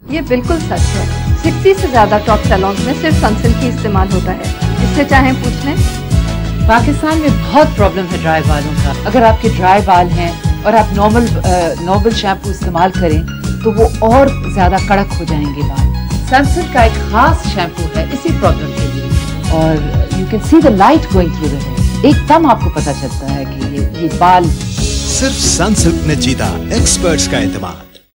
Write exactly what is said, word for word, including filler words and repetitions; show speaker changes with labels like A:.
A: ये बिल्कुल सच है। सिक्सटी से ज्यादा टॉप सैलून्स में सिर्फ सनसिल्क ही इस्तेमाल होता है। इससे चाहे पूछ लें।
B: पाकिस्तान में बहुत प्रॉब्लम है ड्राई बालों का। अगर आपके ड्राई बाल हैं और आप नॉर्मल नॉर्मल शैम्पू इस्तेमाल करें तो वो और ज्यादा कड़क हो जाएंगे बाल। सनसिल्क का एक खास शैम्पू है इसी प्रॉब्लम के लिए, और you can see the light going through the hair. एकदम आपको पता चलता है कि ये ये बाल।
C: सिर्फ सनसिल्क ने जीता एक्सपर्ट्स का एतमाद।